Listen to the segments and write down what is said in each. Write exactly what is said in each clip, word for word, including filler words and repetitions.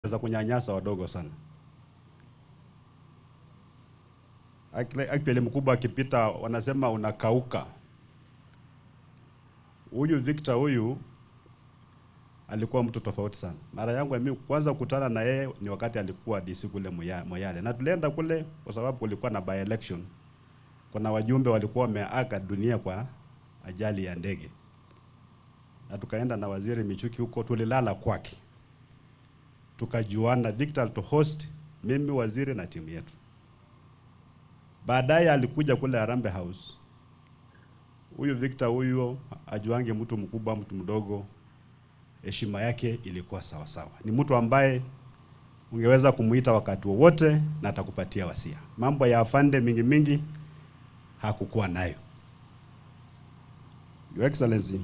za kunyanyasa wadogo sana. Actually mkubwa akipita wanasema unakauka. Huyu Victor huyu alikuwa mtu tofauti sana. Mara yangu mimi kwanza kukutana na yeye ni wakati alikuwa D C kule Moyale. Na tulienda kule kwa sababu kulikuwa na by election. Kuna wajumbe walikuwa wameaga dunia kwa ajali ya ndege. Na tukaenda na waziri Michuki huko, tulilala kwake. Tukajuana. Victor to host mimi, waziri na timu yetu. Baadaye alikuja kule Harambee House. Huyu Victor huyu ajuange mtu mkubwa mtu mdogo, heshima yake ilikuwa sawa sawa. Ni mtu ambaye ungeweza kumuita wakati wowote na atakupatia wasia. Mambo ya afande mingi mingi hakukuwa nayo. Your Excellency,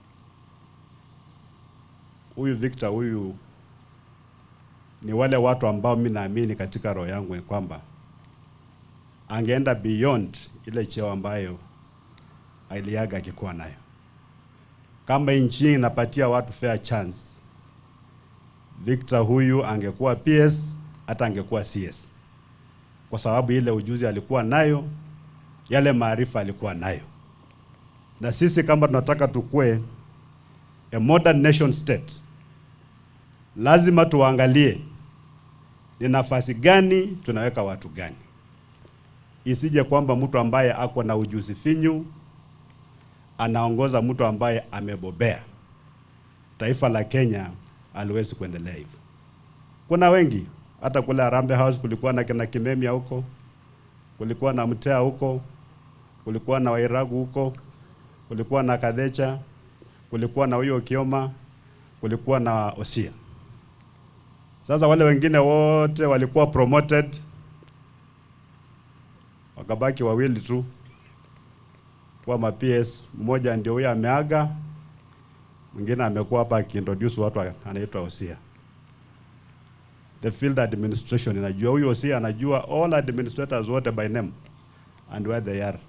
huyu Victor huyu ni wale watu ambao mimi naamini katika roho yangu ni kwamba angeenda beyond ile cheo ambayo aliaga akikuwa nayo. Kama nchi inapatia watu fair chance, Victor huyu angekuwa P S, hata angekuwa C S. Kwa sababu ile ujuzi alikuwa nayo, yale maarifa alikuwa nayo. Na sisi kama tunataka tukue a modern nation state, lazima tuangalie ni nafasi gani tunaweka watu gani. Isije kwamba mtu ambaye ako na ujuzi finyu anaongoza mtu ambaye amebobea. Taifa la Kenya aliwezi kuendelea hivyo. Kuna wengi, hata kule Harambee House kulikuwa na kina Kimemia huko, kulikuwa na Mtea huko, kulikuwa na Wairagu huko, kulikuwa na Kadecha, kulikuwa na huyo Kioma, kulikuwa na Osia. Sasa wale wengine wote walikuwa promoted, wakabaki wawili tu kwa ma P S. Mmoja ndio huyo ameaga, mwingine amekuwa hapa akiintroduce watu anaitwa Osia. The field administration inajua huyo Osia, anajua all administrators wote by name and where they are.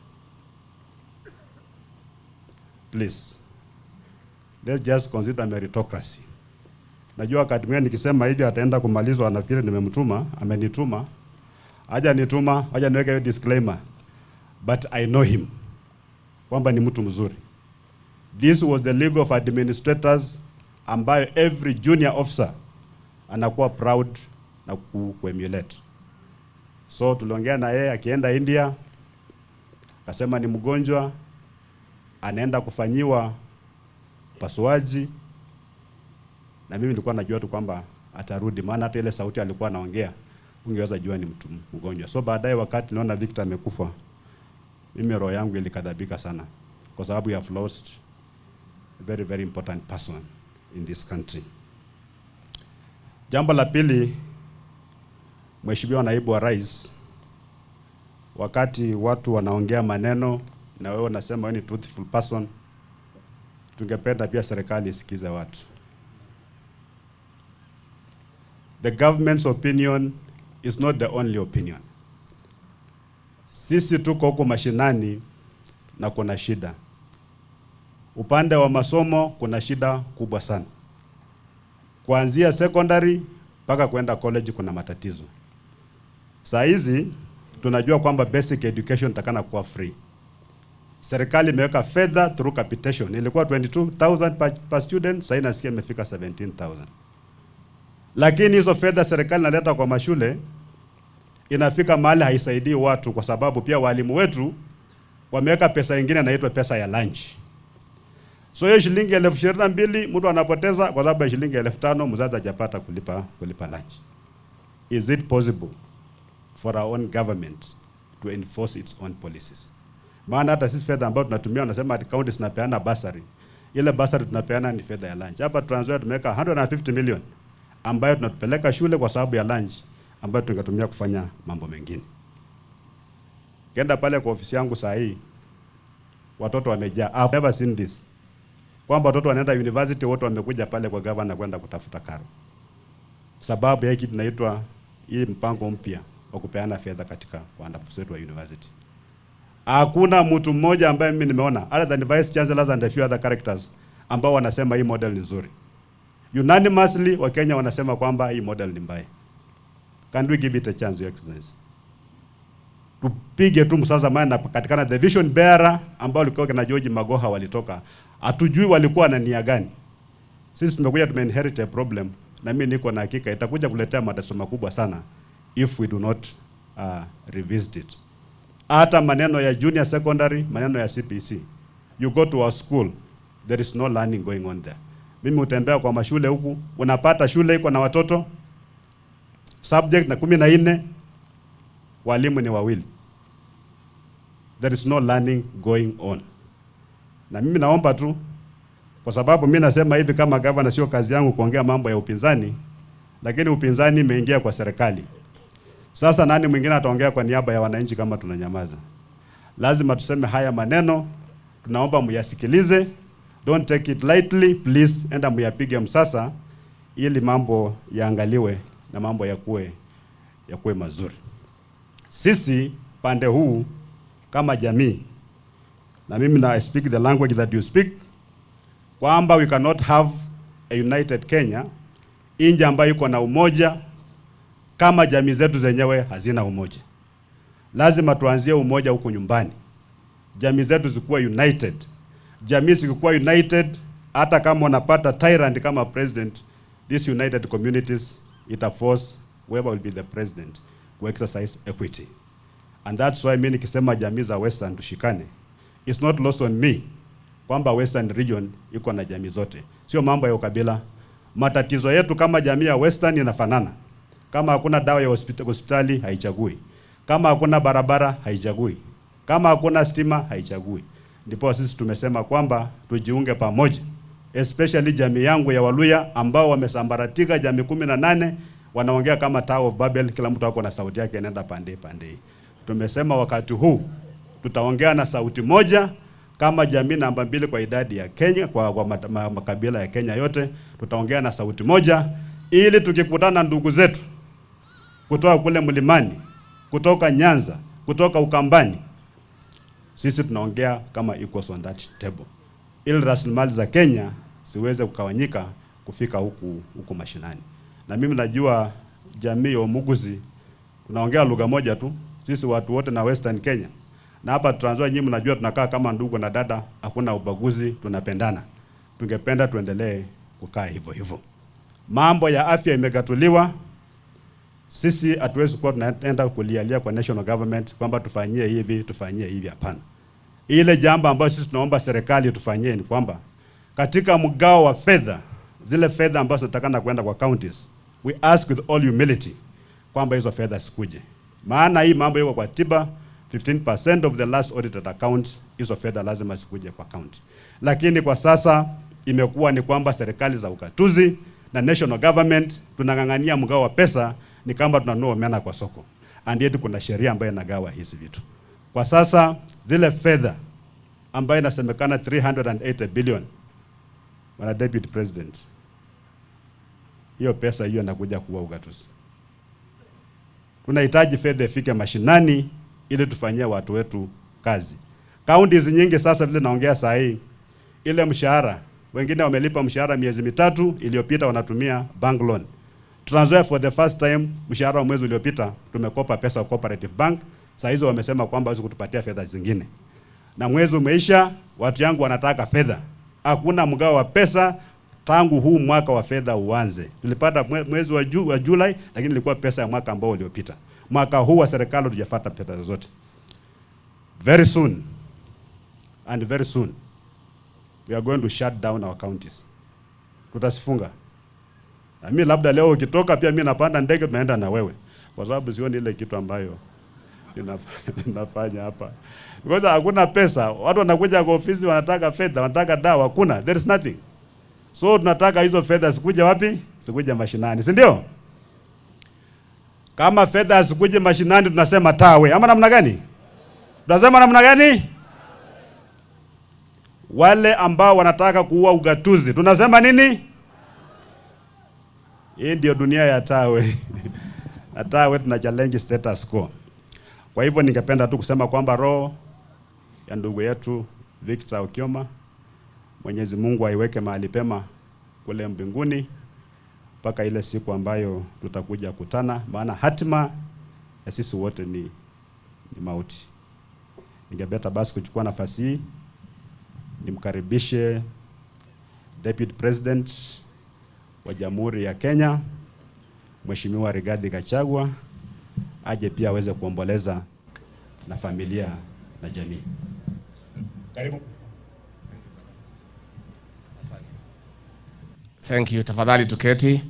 Please, let's just consider meritocracy. Najua wakati mwingine nikisema hivi ataenda kumalizwa, anafikiri nimemtuma, amenituma. Haja nituma, haja niweke hiyo disclaimer. But I know him, kwamba ni mtu mzuri. This was the League of Administrators ambayo every junior officer anakuwa proud na ku-emulate. So tuliongea na yeye akienda India, akasema ni mgonjwa, anaenda kufanyiwa pasuaji, na mimi nilikuwa najua tu kwamba atarudi, maana hata ile sauti alikuwa anaongea ungeweza jua ni mtu mgonjwa. So baadaye wakati naona Victor amekufa, mimi roho yangu ilikadhabika sana, kwa sababu you have lost a very very important person in this country. Jambo la pili, Mheshimiwa Naibu wa Rais, wakati watu wanaongea maneno na wewe unasema wewe ni truthful person, tungependa pia serikali isikize watu. The government's opinion is not the only opinion. Sisi tuko huko mashinani na kuna shida. Upande wa masomo kuna shida kubwa sana. Kuanzia secondary mpaka kwenda college kuna matatizo. Saa hizi tunajua kwamba basic education takana kuwa free. Serikali imeweka fedha through capitation. Ilikuwa twenty-two thousand per, per student, sasa inasikia imefika seventeen thousand. Lakini hizo fedha serikali inaleta kwa mashule inafika mahali haisaidii watu, kwa sababu pia walimu wetu wameweka pesa nyingine inaitwa pesa ya lunch. So hiyo shilingi elfu ishirini na mbili mtu anapoteza kwa sababu ya shilingi elfu tano mzazi hajapata kulipa kulipa lunch. Is it possible for our own government to enforce its own policies? Maana hata sisi fedha ambayo tunatumia wanasema county zinapeana basari. Ile basari tunapeana ni fedha ya lunch. Hapa Nzoia tumeweka one hundred fifty million ambayo tunatupeleka shule kwa sababu ya lunch ambayo tungetumia kufanya mambo mengine. Kenda pale kwa ofisi yangu saa hii, watoto wamejaa. I've never seen this. Kwamba watoto wanaenda university wote wamekuja pale kwa governor kwenda kutafuta karo. Sababu ya kitu tunaitwa hii mpango mpya wa kupeana fedha katika wanafunzi wetu wa university. Hakuna mtu mmoja ambaye mimi nimeona other than vice chancellors and a few other characters ambao wanasema hii model ni nzuri. Unanimously Wakenya wanasema kwamba hii model ni mbaya. Can we give it a chance, Your Excellency? Tupige tu msasa maana katikana the vision bearer ambao walikuwa kina George Magoha walitoka. Hatujui walikuwa na nia gani. Sisi tumekuja tumeinherit a problem, na mimi niko na hakika itakuja kuletea matatizo makubwa sana if we do not uh, revisit it. Hata maneno ya junior secondary, maneno ya C P C. You go to our school, there is no learning going on there. Mimi utembea kwa mashule huku, unapata shule iko na watoto subject na kumi na nne, walimu ni wawili. There is no learning going on. Na mimi naomba tu, kwa sababu mimi nasema hivi kama governor, sio kazi yangu kuongea mambo ya upinzani, lakini upinzani imeingia kwa serikali. Sasa nani mwingine ataongea kwa niaba ya wananchi kama tunanyamaza? Lazima tuseme haya maneno, tunaomba muyasikilize. Don't take it lightly, please. Enda muyapige msasa ili mambo yaangaliwe na mambo yakuwe yakuwe mazuri. Sisi pande huu kama jamii, na mimi na I speak the language that you speak, kwamba we cannot have a united Kenya, inji ambayo iko na umoja kama jamii zetu zenyewe hazina umoja. Lazima tuanzie umoja huko nyumbani. Jamii zetu zikuwa united. Jamii zikuwa united, hata kama unapata tyrant kama president, these united communities ita force whoever will be the president to exercise equity. And that's why mimi nikisema jamii za Western tushikane, it's not lost on me kwamba Western region iko na jamii zote. Sio mambo ya ukabila. Matatizo yetu kama jamii ya Western inafanana. Kama hakuna dawa ya hospitali, hospitali haichagui. Kama hakuna barabara haichagui. Kama hakuna stima haichagui. Ndipo sisi tumesema kwamba tujiunge pamoja. Especially jamii yangu ya Waluya ambao wamesambaratika, jamii kumi na nane wanaongea kama Tower of Babel, kila mtu wako na sauti yake inaenda pande pande. Tumesema wakati huu tutaongea na sauti moja kama jamii namba mbili kwa idadi ya Kenya, kwa, kwa makabila ya Kenya yote, tutaongea na sauti moja ili tukikutana ndugu zetu kutoka kule mlimani, kutoka Nyanza, kutoka Ukambani, sisi tunaongea kama equals on that table. Ili rasilimali za Kenya siweze kukawanyika kufika huku huku mashinani. Na mimi najua jamii ya Muguzi tunaongea lugha moja tu, sisi watu wote na Western Kenya. Na hapa Trans Nzoia nyinyi mnajua tunakaa kama ndugu na dada, hakuna ubaguzi, tunapendana. Tungependa tuendelee kukaa hivyo hivyo. Mambo ya afya imegatuliwa. Sisi hatuwezi kuwa tunaenda kulialia kwa national government kwamba tufanyie hivi, tufanyie hivi, hapana. Ile jambo ambayo sisi tunaomba serikali tufanyie ni kwamba katika mgao wa fedha, zile fedha ambazo zinatakana kwenda kwa counties, we ask with all humility kwamba hizo fedha sikuje. Maana hii mambo yako kwa tiba, fifteen percent of the last audited account, hizo fedha lazima sikuje kwa county. Lakini kwa sasa imekuwa ni kwamba serikali za ukatuzi na national government tunangangania mgao wa pesa ni kama tunanunua omena kwa soko. And yet kuna sheria ambayo inagawa hizi vitu. Kwa sasa zile fedha ambayo inasemekana three hundred eighty billion, wana deputy president, hiyo pesa hiyo inakuja kuwa ugatuzi. Tunahitaji fedha ifike mashinani ili tufanyie watu wetu kazi. Counties nyingi sasa vile naongea saa hii, ile mshahara, wengine wamelipa mshahara miezi mitatu iliyopita wanatumia bank loan. Trans Nzoia for the first time mshahara wa mwezi uliopita tumekopa pesa kwa cooperative bank. Saa hizo wamesema kwamba hawezi kutupatia fedha zingine. Na mwezi umeisha, watu yangu wanataka fedha. Hakuna mgao wa pesa tangu huu mwaka wa fedha uanze. Tulipata mwezi wa, ju, wa Julai, lakini ilikuwa pesa ya mwaka ambao uliopita. Mwaka huu wa serikali tujafuata fedha zote. Very soon, and very soon, we are going to shut down our counties. Tutasifunga. Na mimi labda leo ukitoka pia mimi napanda ndege tunaenda na wewe. Kwa sababu sioni ile kitu ambayo ninafanya hapa. Because hakuna pesa. Watu wanakuja kwa ofisi wanataka fedha, wanataka dawa, hakuna. There is nothing. So tunataka hizo fedha sikuje wapi? Sikuje mashinani, si ndio? Kama fedha sikuje mashinani tunasema tawe. Ama namna gani? Tunasema namna gani? Wale ambao wanataka kuua ugatuzi, tunasema nini? Hii ndio dunia ya tawe. Na tawe tuna challenge status quo. Kwa hivyo ningependa tu kusema kwamba roho ya ndugu yetu Victor Okioma, Mwenyezi Mungu aiweke mahali pema kule mbinguni. mpaka ile siku ambayo tutakuja kutana, maana hatima ya sisi wote ni, ni mauti. Ningependa basi kuchukua nafasi hii nimkaribishe Deputy President wa Jamhuri ya Kenya, Mheshimiwa Rigathi Gachagua, aje pia aweze kuomboleza na familia na jamii. Karibu. Thank you. Tafadhali tuketi.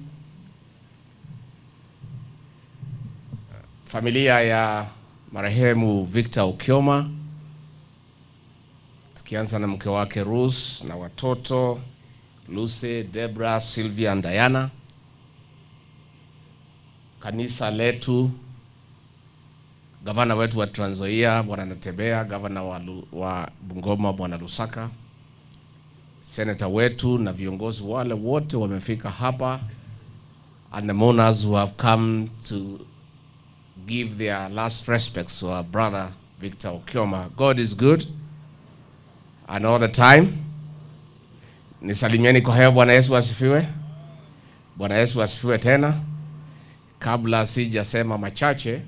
Familia ya marehemu Victor Okioma, tukianza na mke wake Ruth na watoto Lucy, Debra, Sylvia na Diana. Kanisa letu, gavana wetu wa Nzoia Bwana Natembea, gavana wa, wa Bungoma Bwana Lusaka, senator wetu na viongozi wale wote wamefika hapa, and the mourners who have come to give their last respects to our brother Victor Okioma. God is good and all the time. Nisalimieni kwa hewa. Bwana Yesu asifiwe. Bwana Yesu asifiwe tena. Kabla sijasema machache,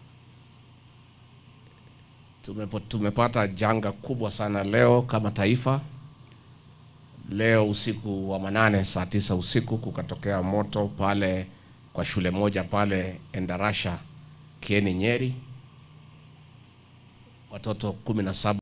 tumepata janga kubwa sana leo kama taifa. Leo usiku wa manane saa tisa usiku kukatokea moto pale kwa shule moja pale Endarasha, Kieni, Nyeri. Watoto kumi na saba